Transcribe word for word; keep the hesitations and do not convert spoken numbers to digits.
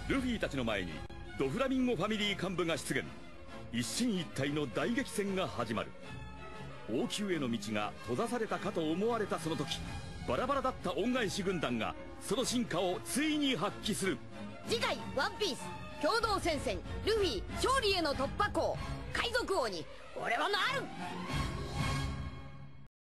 ルフィたちの前にドフラミンゴファミリー幹部が出現。一進一退の大激戦が始まる。王宮への道が閉ざされたかと思われたその時、バラバラだった恩返し軍団がその進化をついに発揮する。 次回「ワンピース共同戦線ルフィ勝利への突破口海賊王に俺はなる。